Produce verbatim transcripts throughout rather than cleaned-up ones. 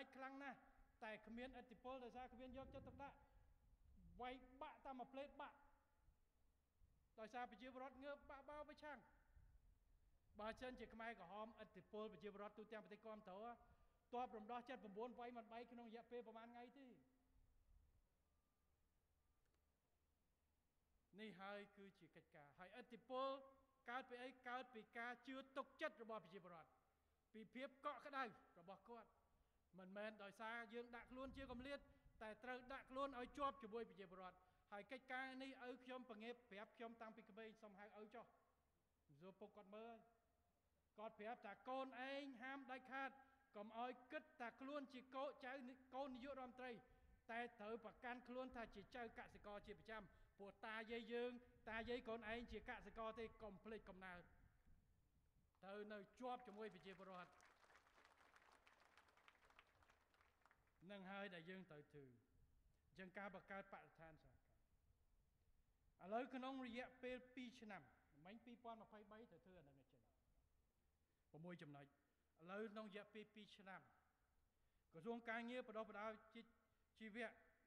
ចខ្លាំងណាស់តែគ្មានឥទ្ធិពលដោយសារគ្មានយកចិត្តទុកដាក់វាយបាក់តាមមួយផ្លេតបាក់ដោយសារប្រជាពលរដ្ឋងើបបាក់បោប្រឆាំងបើចិនជាខ្មែរក្រហមឥទ្ធិពលប្រជាពលរដ្ឋទូទាំងប្រទេសគាំទ្រតបរំដោះចិត្ត៩វាយមិនបែកក្នុងរយៈពេលប្រហែលថ្ងៃទេនេះហើយគឺជាកិច្ចការហើយឥទ្ធិពលកើតពីអីកើតពីការជឿទុកចិត្តរបស់ប្រជាពលរដ្ឋពីភាពកក់ក្ដៅរបស់គាត់មិនមែនដោយសារយើងដាក់ខ្លួនជាកម្លាតតែត្រូវដាក់ខ្លួនឲ្យជាប់ជាមួយប្រជាពលរដ្ឋហើយកិច្ចការនេះឪខ្ញុំបង្ងេបប្រាប់ខ្ញុំតាំងពីក្មេងសុំហៅឪចុះសួរពុកគាត់មើលគាត់ប្រាប់ថាកូនឯងហាមដាច់ខាតកុំឲ្យគិតថាខ្លួនជាកូនចៅកូននាយករដ្ឋមន្ត្រីតែត្រូវប្រកាន់ខ្លួនថាជាចៅកសិករជាប្រចាំព្រោះតាយាយយើងតាយាយកូនឯងជាកសិករទេកុំភ្លេចកំណើតត្រូវនៅជាប់ជាមួយប្រជាពលរដ្ឋនឹងហើយដែលយើងត្រូវធ្វើអញ្ចឹងការបង្កើតបរិស្ថានសហការឥឡូវក្នុងរយៈពេលពីរឆ្នាំមិញពីរពាន់ម្ភៃបីត្រូវធ្វើអានឹងចេញ៦ចំណុចឥឡូវក្នុងរយៈពេលពីរឆ្នាំក្រសួងការងារបដិបដាជីវៈ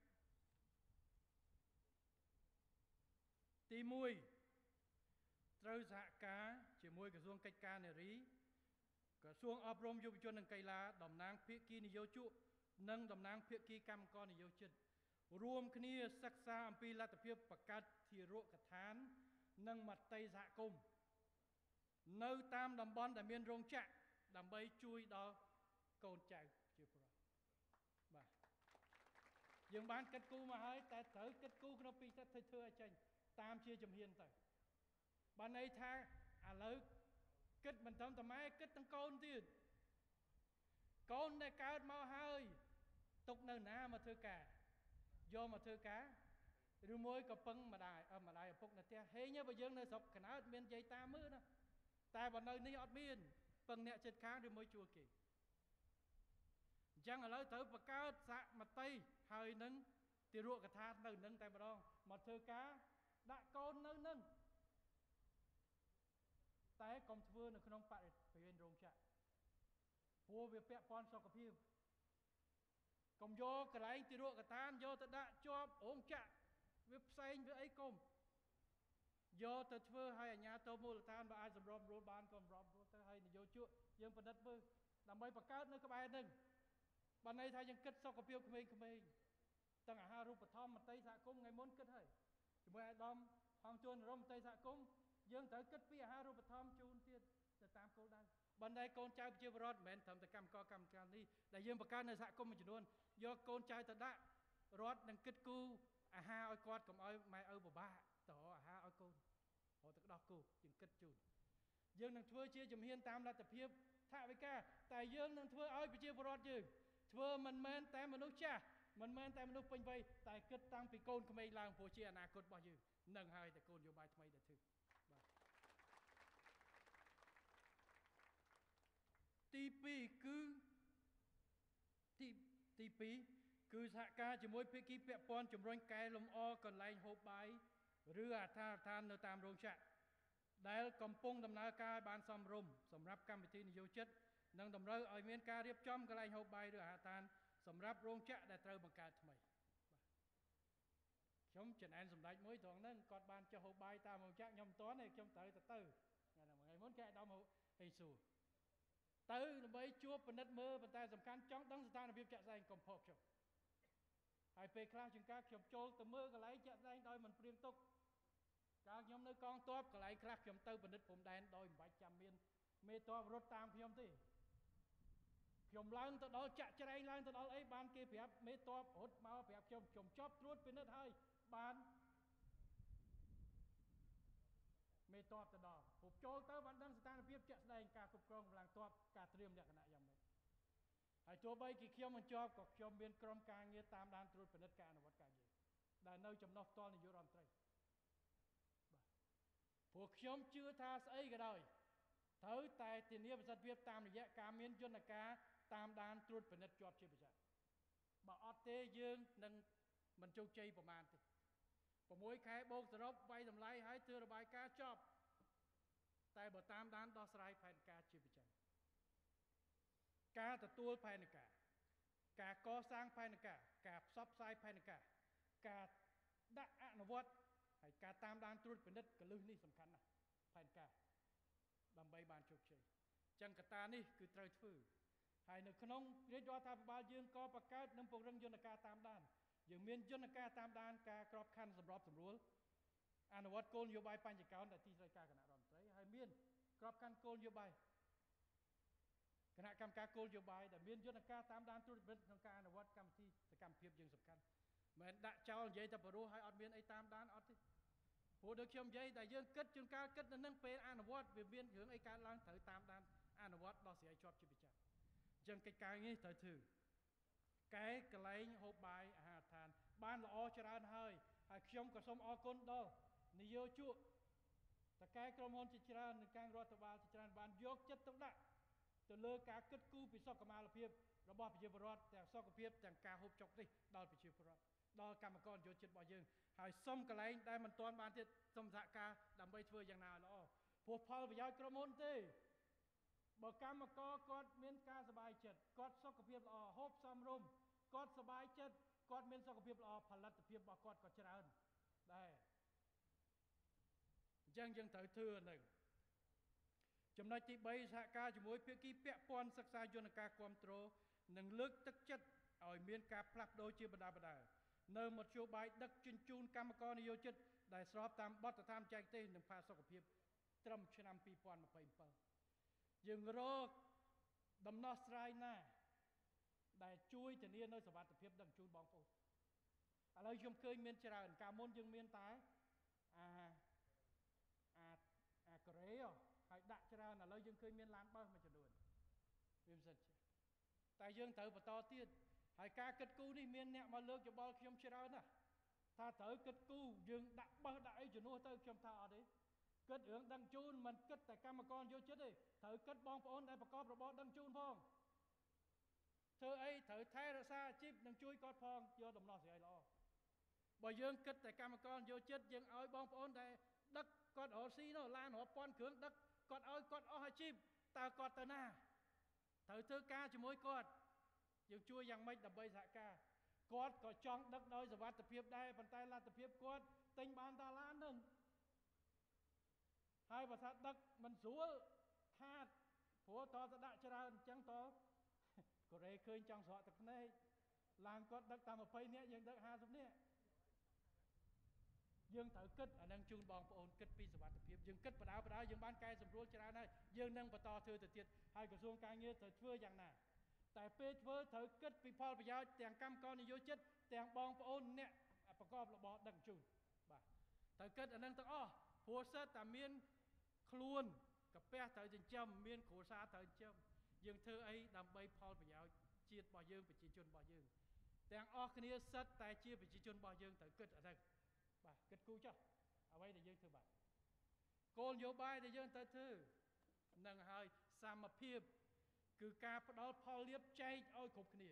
ទីមួយត្រូវសហការជាមួយក្រសួងកិច្ចការនារីក្រសួងអប់រំយុវជននិងកីឡាតំណាងភាគីនយោជកនិងតំណាងភាគីកម្មករនយោជិតរួមគ្នាសិក្សាអំពីលទ្ធភាពបង្កើតធារកដ្ឋាននិងមត្តេយ្យសហគមន៍នៅតាមតំបន់ដែលមានរោងចក្រដើម្បីជួយដល់កូនចៅជាប្រវត្តិបាទយើងបានគិតគូរមកហើយតែត្រូវគិតគូរក្នុងពីសិទ្ធិធ្វើឲ្យចេញតាមជាជំហានទៅបានន័យថាឥឡូវគិតមិនត្រឹមតែម៉ែគិតទាំងកូនទៀតកូនដែលកើតមកហើយទុកនៅណាមកធ្វើការយកមកធ្វើការឬមួយក៏ពឹងម្ដាយអឺម្ដាយឪពុកនៅផ្ទះហេងបើយើងនៅស្រុកកណើតមានយាយតាមើលណាតែបើនៅនេះអត់មានពឹងអ្នកជិតខាងឬមួយជួលគេអញ្ចឹងឥឡូវត្រូវបង្កើតសមតិហើយនឹងទារកថានៅនឹងតែម្ដងមកធ្វើការដាក់កូននៅនឹងតែកុំធ្វើនៅក្នុងបរិវេណរោងចក្រព្រោះវាពាក់ព័ន្ធសុខភាពកុំយកកន្លែងទារកថាយកទៅដាក់ជាប់រោងចក្រវាផ្សេងវាអីកុំយកទៅធ្វើឲ្យអាជ្ញាធរមូលដ្ឋានបើអាចសម្របរួលបានក៏សម្របរួលទៅឲ្យនយោជកយើងពិនិត្យមើលដើម្បីបង្កើតនៅក្បែរនឹងបើន័យថាយើងគិតសុខភាពក្មេងៗទាំងអាហារូបត្ថម្ភមន្ត្រីសហគមន៍ថ្ងៃមុនគិតហើយជាមួយអាដាមហងជួនរមន្ត្រីសហគមន៍យើងត្រូវគិតពីអាហារូបត្ថម្ភជូនទៀតទៅតាមគោលដៅបណ្ដៃកូនចៅប្រជាពលរដ្ឋមិនមែនត្រឹមតែកម្មករកម្មការនេះដែលយើងបង្កើតនៅសហគមន៍មួយចំនួនយកកូនចៅទៅដាក់រដ្ឋនឹងគិតគូរអាហារឲ្យគាត់កុំឲ្យម៉ែឪពិបាកទៅរកអាហារឲ្យកូនរកទឹកដោះគោយើងគិតជូនយើងនឹងធ្វើជាជំហានតាមលទ្ធភាពថវិកាតែយើងនឹងធ្វើឲ្យប្រជាពលរដ្ឋយើងធ្វើមិនមែនតែមនុស្សចាស់មិនមែនតែមនុស្សពេញវ័យតែគិតតាំងពីកូនក្មេងឡើងព្រោះជាអនាគតរបស់យើងនឹងហើយតែគោលនយោបាយថ្មីដែលធ្វើបាទទីពីរគឺទីទីពីរគឺសហការជាមួយភាគីពាក់ព័ន្ធជំរុញកែលម្អកន្លែងហូបបាយឬអត្រាឋាននៅតាមរោងចក្រដែលកំពុងដំណើរការបានសមរម្យសម្រាប់កម្មវិធីនយោជិតនិងតម្រូវឲ្យមានការរៀបចំកន្លែងហូបបាយឬអាហារឋានសម្រាប់រោងចក្រដែលត្រូវបង្កើតថ្មីបាទខ្ញុំចំណែនសម្ដេចមួយត្រង់ហ្នឹងគាត់បានចុះហូបបាយតាមរោងចក្រខ្ញុំមិនទាន់ទេខ្ញុំត្រូវទៅទៅថ្ងៃមុនគេឲ្យដំហេសួរទៅដើម្បីជួបពិនិត្យមើលប៉ុន្តែសំខាន់ចង់ដឹងស្ថានភាពជាក់ស្ដែងកុំផកខ្ញុំហើយពេលខ្លះជាងការខ្ញុំចូលទៅមើលកន្លែងជាក់ស្ដែងដោយមិនព្រៀងទុកកាលខ្ញុំនៅកងទ័ពកន្លែងខ្លះខ្ញុំទៅពិនិត្យព្រំដែនដោយមិនបាច់ចាំមានមេទ័ពរត់តាមខ្ញុំទេខ្ញុំឡើងទៅដល់ចាក់ច្រែងឡើងទៅដល់អីបានគេប្រាប់មេទ័ពរត់មកប្រាប់ខ្ញុំខ្ញុំចប់ត្រួតពិនិត្យហើយបានមេទ័ពទៅដល់ពុកចូលទៅបានដឹងស្ថានភាពជាក់ស្ដែងការគ្រប់គ្រងកម្លាំងទ័ពការត្រៀមលក្ខណៈយ៉ាងម៉េចហើយទោះបីជាខ្ញុំមិនជាប់ក៏ខ្ញុំមានក្រុមការងារតាមដានត្រួតពិនិត្យការអនុវត្តការងារដែលនៅចំណុះផ្ទាល់នាយករដ្ឋមន្ត្រីបាទព្រោះខ្ញុំជឿថាស្អីក៏ដោយត្រូវតែធានាប្រសិទ្ធភាពតាមរយៈការមានយន្តការតាមដានត្រួតពិនិត្យជាប់ជាប្រចាំបើអត់ទេយើងនឹងមិនជោគជ័យប្រមាណទេ6ខែបូកសរុបវាយតម្លៃឲ្យធ្វើរបាយការណ៍ចប់តែបើតាមដានដោះស្រាយផែនការជាប្រចាំការទទួលផែនការការកសាងផែនការការផ្សព្វផ្សាយផែនការការដាក់អនុវត្តហើយការតាមដានត្រួតពិនិត្យកលឹះនេះសំខាន់ណាស់ផែនការដើម្បីបានជោគជ័យអញ្ចឹងកត្តានេះគឺត្រូវធ្វើហើយនៅក្នុងរាជរដ្ឋាភិបាលយើងក៏បង្កើតនិងពង្រឹងយន្តការតាមដានយើងមានយន្តការតាមដានការក្របខ័ណ្ឌសម្របសម្រួលអនុវត្តគោលនយោបាយបញ្ចកោណដែលទីស្តីការគណៈរដ្ឋមន្ត្រីហើយមានក្របខ័ណ្ឌគោលនយោបាយគណៈកម្មការគោលនយោបាយដែលមានយន្តការតាមដានត្រួតពិនិត្យក្នុងការអនុវត្តកម្មវិធីសកម្មភាពយើងសំខាន់មិនដាក់ចោលនិយាយតែបរោះហើយអត់មានអីតាមដានអត់ទេព្រោះដូចខ្ញុំនិយាយតែយើងគិតជួនកាលគិតនៅនឹងពេលអនុវត្តវាមានរឿងអីកើតឡើងត្រូវតាមដានអនុវត្តដោះស្រាយជាប់ជាប្រចាំអញ្ចឹងកិច្ចការនេះត្រូវធ្វើកែកលែងហូបបាយអាហារដ្ឋានបានល្អច្រើនហើយហើយខ្ញុំក៏សូមអរគុណដល់នាយកជក់តកែក្រុមហ៊ុនជាច្រើននិងការរដ្ឋបាលជាច្រើនបានយកចិត្តទុកដាក់ទៅលើការគិតគូរពីសុខុមាលភាពរបស់ប្រជាពលរដ្ឋទាំងសុខភាពទាំងការហូបចុកនេះដល់ប្រជាពលរដ្ឋដល់កម្មករយោជិតរបស់យើងហើយសុំកលែងដែលមិនទាន់បានទៀតសុំសហការដើម្បីធ្វើយ៉ាងណាឲ្យល្អព្រោះផលប្រយោជន៍ក្រុមហ៊ុនទេបើកម្មករគាត់មានការសប្បាយចិត្តគាត់សុខភាពល្អហូបសមរម្យគាត់សប្បាយចិត្តគាត់មានសុខភាពល្អផលិតភាពរបស់គាត់ក៏ច្រើនដែរអញ្ចឹងយើងត្រូវធ្វើនឹងចំណុចទីបីសហការជាមួយភាគីពាក់ព័ន្ធសិក្សាយន្តការគ្រប់គ្រងនិងលើកទឹកចិត្តឲ្យមានការផ្លាស់ប្ដូរជាបណ្ដាបណ្ដានៅមធ្យោបាយដឹកជញ្ជូនកម្មករនិយោជិតដែលស្របតាមបទដ្ឋានបច្ចេកទេសនិងផាសុកភាពត្រឹមឆ្នាំពីរពាន់ម្ភៃbảyយើងរកដំណោះស្រាយណាដែលជួយធានានៅសុវត្ថិភាពដឹកជញ្ជូនបងប្អូនឥឡូវខ្ញុំឃើញមានច្រើនកាលមុនយើងមានតែអាអាអាកូរ៉េហើយដាក់ច្រើនឥឡូវយើងឃើញមានឡានបើសមួយចំនួនវាមិនសិនតែយើងត្រូវបន្តទៀតហើយការគិតគូរនេះមានអ្នកមកលើកយោបល់ខ្ញុំច្រើនណាស់ថាត្រូវគិតគូរយើងដាក់បើសដាក់អីជំនួសទៅខ្ញុំថាអត់ទេគិតរឿងដឹកជូនមិនគិតតែកម្មករយោជិតទេត្រូវគិតបងប្អូនដែលប្រកបរបរដឹកជូនផងធ្វើអីត្រូវថែរក្សាអាជីពនិងជួយគាត់ផងយកដំណោះស្រាយល្អបើយើងគិតតែកម្មករយោជិតយើងឲ្យបងប្អូនដែលដឹកគាត់រកស៊ីនោះឡានរាប់ពាន់គ្រឿងដឹកគាត់ឲ្យគាត់អស់អាជីពតើគាត់ទៅណាត្រូវធ្វើការជាមួយគាត់យើងជួយយ៉ាងម៉េចដើម្បីសហការគាត់ក៏ចង់ដឹកដោយសុវត្ថិភាពដែរប៉ុន្តែលទ្ធភាពគាត់ទិញបានតាឡាននឹងហើយបើថាដឹកមិនស្រួលខាតព្រោះតទៅដាក់ច្រើនអញ្ចឹងតកូរ៉េឃើញចង់ស្រក់ទឹកភ្នែកឡានគាត់ដឹកតាមម្ភៃនាក់យើងដឹកហាសិបនាក់យើងត្រូវគិតអានឹងជូនបងប្អូនគិតពីសុវត្ថិភាពយើងគិតបដាបដាយើងបានកែសម្រួលច្រើនហើយយើងនឹងបន្តធ្វើទៅទៀតហើយក្រសួងការងារត្រូវធ្វើយ៉ាងណាតែពេលធ្វើត្រូវគិតពីផលប្រយោជន៍ទាំងកម្មករនិយោជិតទាំងបងប្អូនអ្នកប្រកបរបរដឹកជញ្ជូនបាទត្រូវគិតអានឹងទាំងអស់ព្រោះសិតតែមានខ្លួនកាពះត្រូវចិញ្ចឹមមានគ្រួសារត្រូវចិញ្ចឹមយើងធ្វើអីដើម្បីផលប្រយោជន៍ជាតិរបស់យើងប្រជាជនរបស់យើងទាំងអស់គ្នាសិតតែជាប្រជាជនរបស់យើងត្រូវគិតអានឹងបាទគិតគូរចុះអ្វីដែលយើងធ្វើបាទគោលនយោបាយដែលយើងត្រូវធ្វើនឹងហើយសមភាពគឺការផ្ដល់ផលលាភចែកឲ្យគ្រប់គ្នា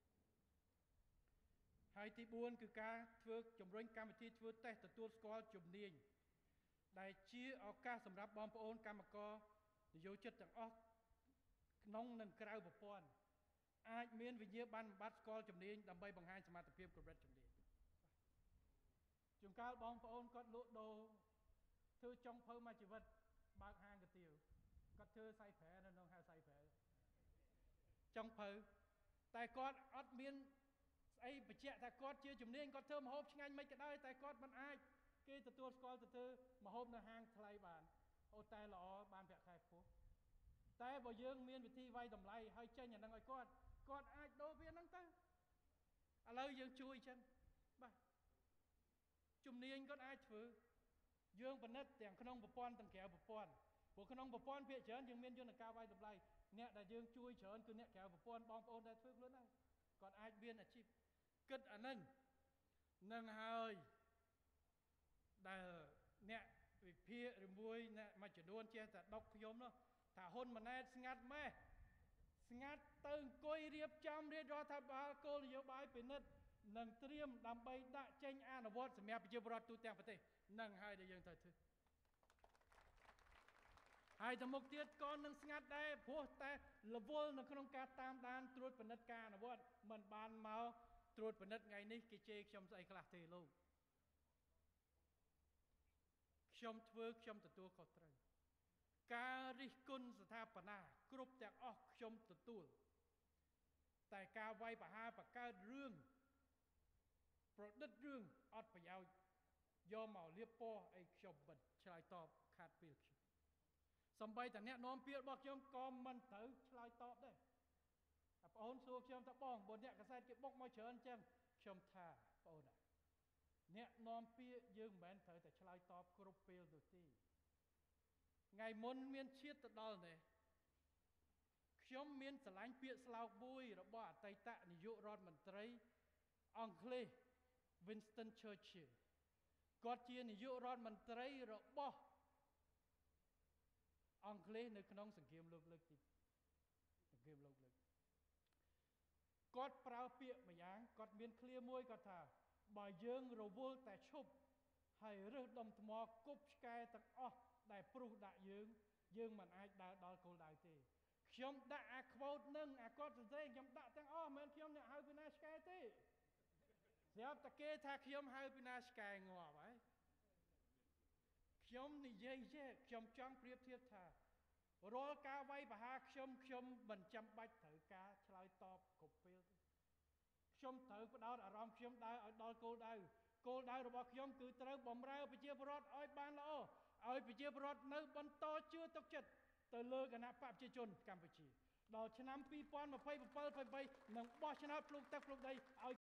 ហើយទីបួនគឺការធ្វើជំរុញកម្មវិធីធ្វើតេស្តទទួលស្គាល់ជំនាញដែលជាឱកាសសម្រាប់បងប្អូនកម្មករនិយោជិតទាំងអស់ក្នុងនិងក្រៅប្រព័ន្ធអាចមានវិញ្ញាបនបត្រស្គាល់ជំនាញដើម្បីបង្ហាញសមត្ថភាពកម្រិតជំនាញជួនកាលបងប្អូនគាត់លក់ដូរធ្វើចុងភៅមួយជីវិតបើកហាងកាទៀវគាត់ធ្វើសៃប្រែនៅក្នុងហៅសៃប្រែចុងភៅតែគាត់អត់មានស្អីបញ្ជាក់ថាគាត់ជាជំនាញគាត់ធ្វើម្ហូបឆ្ងាញ់មិនក៏ដោយតែគាត់មិនអាចគេទទួលស្គាល់ទៅធ្វើម្ហូបនៅហាងថ្លៃបានអូតែល្អបានប្រាក់ខែខ្ពស់តែបើយើងមានវិធីវាយតម្លៃហើយចេញអានឹងឲ្យគាត់គាត់អាចដូរវាហ្នឹងទៅឥឡូវយើងជួយចឹងបាទជំនាញគាត់អាចធ្វើយើងពិនិត្យទាំងក្នុងប្រព័ន្ធទាំងក្រៅប្រព័ន្ធព្រោះក្នុងប្រព័ន្ធភាគច្រើនយើងមានយន្តការវាយតម្លៃអ្នកដែលយើងជួយច្រើនគឺអ្នកក្រៅប្រព័ន្ធបងប្អូនដែលធ្វើខ្លួនដែរគាត់អាចមានអាជីពគិតអានឹងនឹងហើយដែលអ្នកវិភាគឬមួយអ្នកមួយចំនួនចេះតែដុកខ្ញុំនោះថាហ៊ុនម៉ាណែតស្ងាត់ម៉េះស្ងាត់ទៅអង្គុយរៀបចំរាជរដ្ឋាភិបាលគោលនយោបាយពិនិត្យនិងត្រៀមដើម្បីដាក់ចេញអនុវត្តសម្រាប់ប្រជាពលរដ្ឋទូទាំងប្រទេសនឹងហើយដែលយើងត្រូវធ្វើហើយទៅមុខទៀតក៏នឹងស្ងាត់ដែរព្រោះតែរវល់នៅក្នុងការតាមដានត្រួតពិនិត្យការអនុវត្តមិនបានមកត្រួតពិនិត្យថ្ងៃនេះគេជេរខ្ញុំស្អីខ្លះទេលោកខ្ញុំធ្វើខ្ញុំទទួលខុសត្រូវការរិះគន់ស្ថាបនាគ្រប់ទាំងអស់ខ្ញុំទទួលតែការវាយប្រហារបង្កើតរឿងប្រឌិតរឿងអត់ប្រយោជន៍យកមកលៀបពណ៌អីខ្ញុំមិនឆ្លើយតបខាត់ពេលខ្ញុំសំបីតាអ្នកនាំពាក្យរបស់ខ្ញុំក៏មិនត្រូវឆ្លើយតបដែរបងប្អូនសួរខ្ញុំថាបងបើអ្នកកសែតគេបុកមកច្រើនអញ្ចឹងខ្ញុំថាបងប្អូនអ្នកនាំពាក្យយើងមិនមែនត្រូវតែឆ្លើយតបគ្រប់ពេលនោះទេថ្ងៃមុនមានជាតិទៅដល់នេះខ្ញុំមានស្រឡាញ់ពាក្យស្លោកមួយរបស់អតីតនាយករដ្ឋមន្ត្រីអង់គ្លេស Winston Churchill គាត់ជានាយករដ្ឋមន្ត្រីរបស់អង់គ្លេសនៅក្នុងសង្គ្រាមលោកលើកទីសង្គ្រាមលោកលើកគាត់ប្រើពាក្យម្យ៉ាងគាត់មានឃ្លាមួយគាត់ថាបើយើងរវល់តែឈប់ហើយរើសដុំថ្មគប់ឆ្កែទាំងអស់ដែលព្រុសដាក់យើងយើងមិនអាចដើរដល់គោលដៅទេខ្ញុំដាក់អាខ្វូតនឹងអាគាត់សរសេរខ្ញុំដាក់ទាំងអស់មិនមែនខ្ញុំអ្នកហៅពីណាឆ្កែទេស្រាប់តែគេថាខ្ញុំហៅពីណាឆ្កែងាប់ហើយខ្ញុំនិយាយចេះខ្ញុំចង់ប្រៀបធៀបថារាល់ការវាយប្រហារខ្ញុំខ្ញុំមិនចាំបាច់ត្រូវការឆ្លើយតបគ្រប់ពេលទេខ្ញុំត្រូវផ្ដោតអារម្មណ៍ខ្ញុំដើរឲ្យដល់គោលដៅគោលដៅរបស់ខ្ញុំគឺត្រូវបម្រើប្រជាពលរដ្ឋឲ្យបានល្អឲ្យប្រជាពលរដ្ឋនៅបន្តជឿទុកចិត្តទៅលើគណៈបកប្រជាជនកម្ពុជាដល់ឆ្នាំពីរពាន់ម្ភៃប្រាំពីរ នឹងបោះឆ្នោតភ្លុកទឹកភ្លុកដីឲ្យ